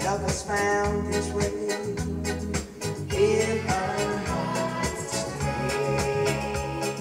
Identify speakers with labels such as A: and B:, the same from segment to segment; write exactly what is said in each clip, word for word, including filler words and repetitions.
A: Love has found its way in our hearts today.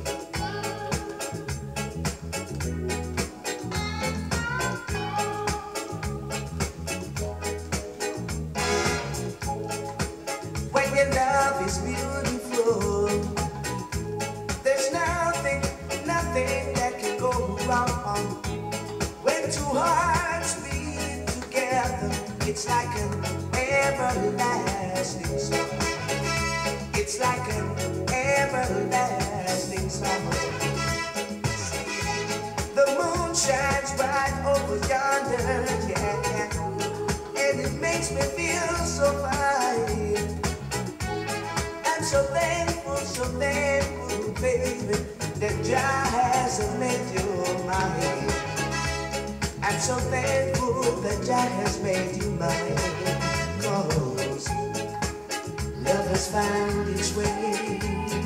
A: When your love is beautiful, there's nothing, nothing that can go wrong. When two hearts beat together, it's like an everlasting song. It's like an everlasting song. The moon shines bright over yonder, yeah, and it makes me feel so fine. I'm so thankful, so thankful, baby, that Jah has made you mine. I'm so thankful that Jah has made you mine, 'cause love has found its way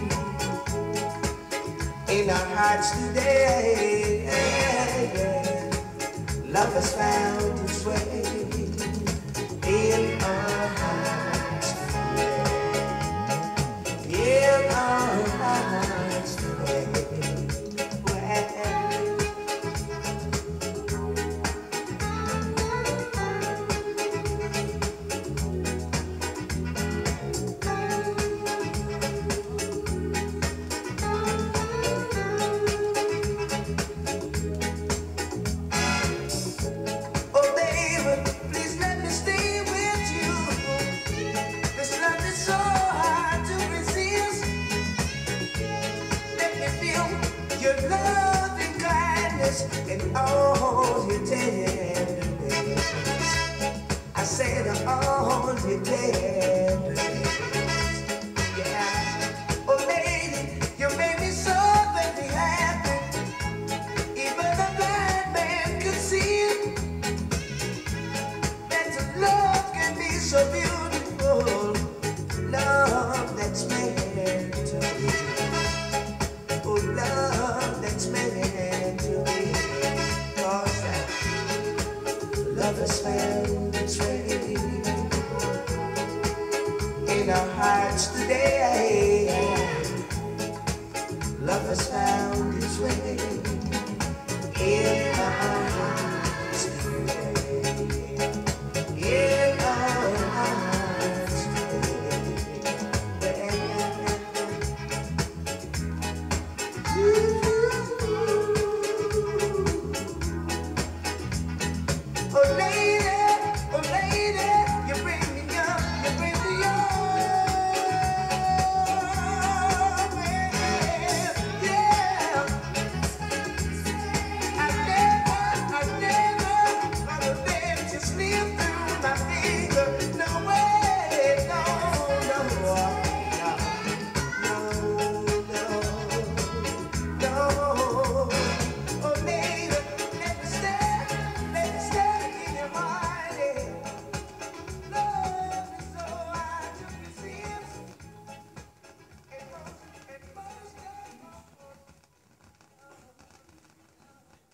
A: in our hearts today. Love has found its way in our hearts today. In our hearts today. Your love and kindness and all your tenderness. I said all your tenderness. Yeah. Oh lady, you make me so very happy. Even a blind man could see it. That your love can be so beautiful.